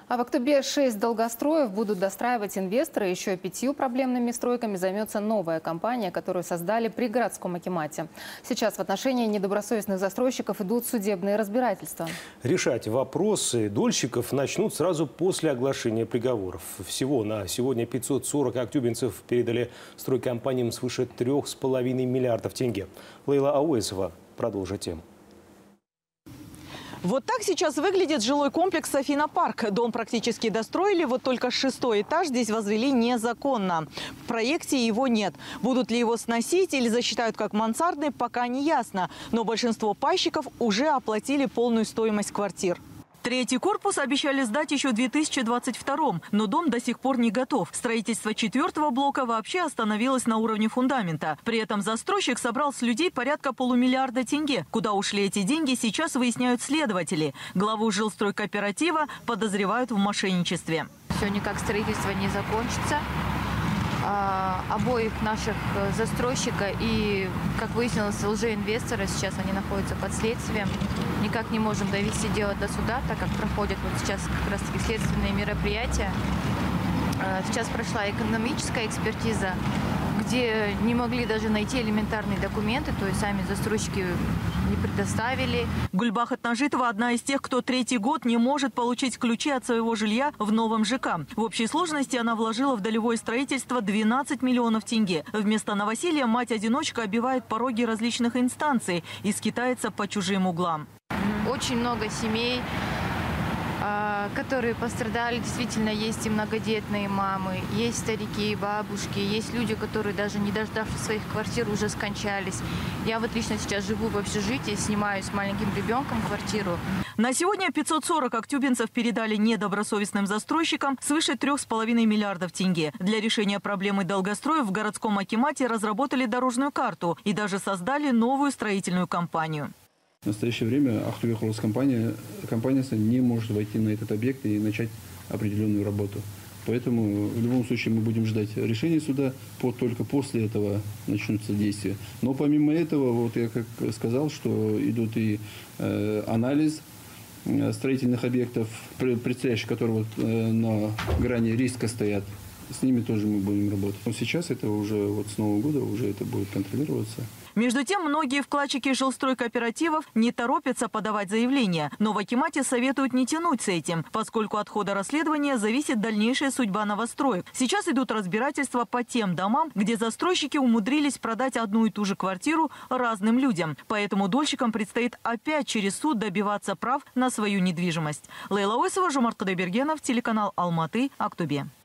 А в Актубе 6 долгостроев будут достраивать инвесторы. Еще 5 проблемными стройками займется новая компания, которую создали при городском акимате. Сейчас в отношении недобросовестных застройщиков идут судебные разбирательства. Решать вопросы дольщиков начнут сразу после оглашения приговоров. Всего на сегодня 540 актюбинцев передали стройкомпаниям свыше 3,5 миллиардов тенге. Лейла Ауэсова продолжит тему. Вот так сейчас выглядит жилой комплекс «Софина-парк». Дом практически достроили, вот только 6-й этаж здесь возвели незаконно. В проекте его нет. Будут ли его сносить или засчитают как мансардный, пока не ясно. Но большинство пайщиков уже оплатили полную стоимость квартир. Третий корпус обещали сдать еще в 2022-м, но дом до сих пор не готов. Строительство 4-го блока вообще остановилось на уровне фундамента. При этом застройщик собрал с людей порядка полумиллиарда тенге. Куда ушли эти деньги, сейчас выясняют следователи. Главу жилстройкооператива подозревают в мошенничестве. Все никак строительство не закончится. Обоих наших застройщика и, как выяснилось, лжеинвестора, сейчас они находятся под следствием. Никак не можем довести дело до суда, так как проходят вот сейчас как раз таки следственные мероприятия. Сейчас прошла экономическая экспертиза, где не могли даже найти элементарные документы, то есть сами застройщики не предоставили. Гульбахат Нажитова – одна из тех, кто третий год не может получить ключи от своего жилья в новом ЖК. В общей сложности она вложила в долевое строительство 12 миллионов тенге. Вместо новоселья мать-одиночка обивает пороги различных инстанций и скитается по чужим углам. Очень много семей, которые пострадали. Действительно, есть и многодетные мамы, есть старики и бабушки, есть люди, которые даже не дождавшись своих квартир уже скончались. Я вот лично сейчас живу в общежитии, снимаю с маленьким ребенком квартиру. На сегодня 540 актюбинцев передали недобросовестным застройщикам свыше 3,5 миллиардов тенге. Для решения проблемы долгостроев в городском акимате разработали дорожную карту и даже создали новую строительную компанию. В настоящее время Ақтөбе-Құрылыс компания не может войти на этот объект и начать определенную работу. Поэтому в любом случае мы будем ждать решения суда, только после этого начнутся действия. Но помимо этого, вот я как сказал, что идут и анализ строительных объектов, предстоящих, которые вот на грани риска стоят. С ними тоже мы будем работать. Но сейчас это уже вот с Нового года уже это будет контролироваться. Между тем, многие вкладчики жилстройкооперативов не торопятся подавать заявления. Но в акимате советуют не тянуть с этим, поскольку от хода расследования зависит дальнейшая судьба новостроек. Сейчас идут разбирательства по тем домам, где застройщики умудрились продать одну и ту же квартиру разным людям. Поэтому дольщикам предстоит опять через суд добиваться прав на свою недвижимость. Лейла Ауэсова, Жомарт Кадайбергенов, телеканал Алматы, Актобе.